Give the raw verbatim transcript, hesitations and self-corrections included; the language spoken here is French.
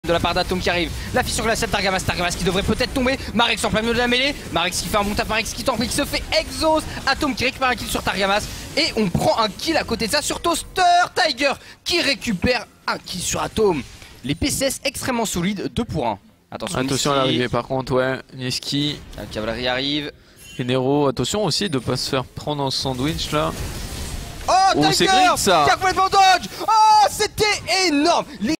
de la part d'Atom qui arrive. La fissure glaciale, Targamas, Targamas qui devrait peut-être tomber. Marex en plein milieu de la mêlée. Marex qui fait un bon tap, Marex qui tente mais qui se fait exhaust. Atom qui récupère un kill sur Targamas. Et on prend un kill à côté de ça sur Toaster. Tiger qui récupère un kill sur Atom. Les P C S extrêmement solides, deux pour un. Attention, attention à l'arrivée par contre, ouais. Niski. La cavalerie arrive. Et Nero, attention aussi de ne pas se faire prendre en sandwich là. Oh, oh Tiger c'est green ça. Qui a complètement dodge. Oh, c'était énorme. Les